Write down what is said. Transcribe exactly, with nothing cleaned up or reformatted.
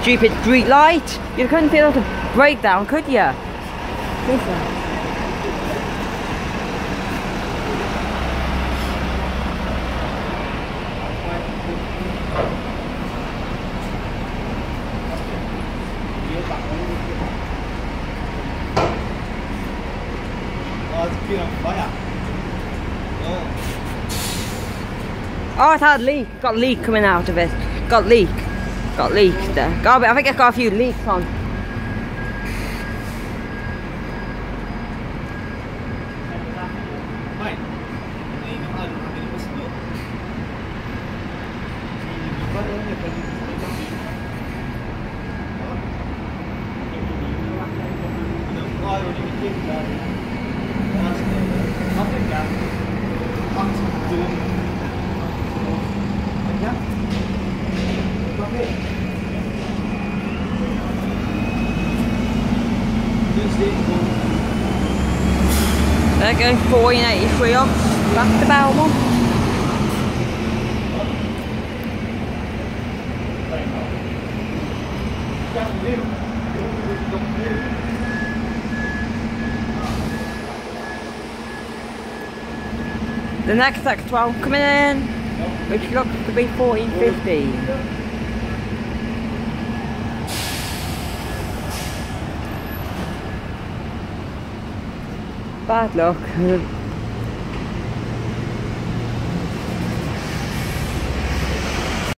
stupid street light. You couldn't feel the breakdown, could you? Oh, it's had a leak. Got a leak coming out of it. Got leak. Got leaked there. Got a bit, I think it's got a few leaks on. They're going fourteen eighty-three off back to Belmont. The next X twelve coming in, which looks to be fourteen fifteen. Bad luck.